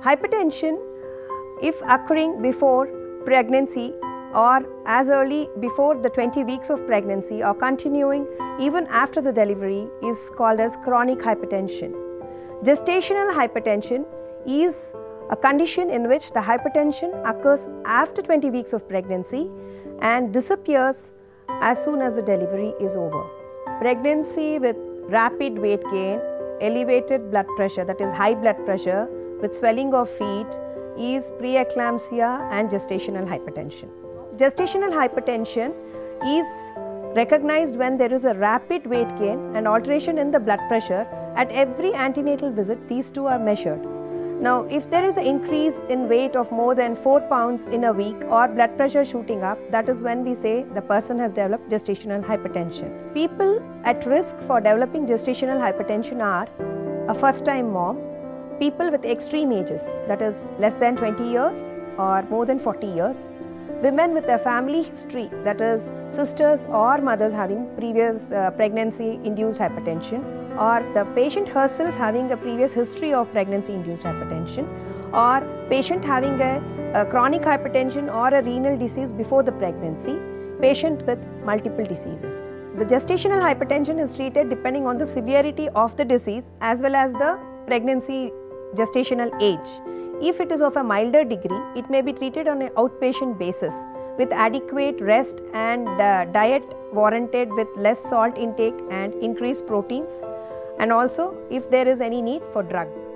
Hypertension, if occurring before pregnancy or as early before the 20 weeks of pregnancy or continuing even after the delivery, is called as chronic hypertension. Gestational hypertension is a condition in which the hypertension occurs after 20 weeks of pregnancy and disappears as soon as the delivery is over. Pregnancy with rapid weight gain, elevated blood pressure, that is high blood pressure with swelling of feet, is preeclampsia and gestational hypertension. Gestational hypertension is recognized when there is a rapid weight gain and alteration in the blood pressure. At every antenatal visit, these two are measured. Now, if there is an increase in weight of more than 4 pounds in a week or blood pressure shooting up, that is when we say the person has developed gestational hypertension. People at risk for developing gestational hypertension are a first-time mom, people with extreme ages, that is less than 20 years or more than 40 years, women with a family history, that is sisters or mothers having previous pregnancy-induced hypertension, or the patient herself having a previous history of pregnancy-induced hypertension, or patient having a chronic hypertension or a renal disease before the pregnancy, patient with multiple diseases. The gestational hypertension is treated depending on the severity of the disease as well as the pregnancy gestational age. If it is of a milder degree, it may be treated on an outpatient basis with adequate rest and diet warranted with less salt intake and increased proteins, and also if there is any need for drugs.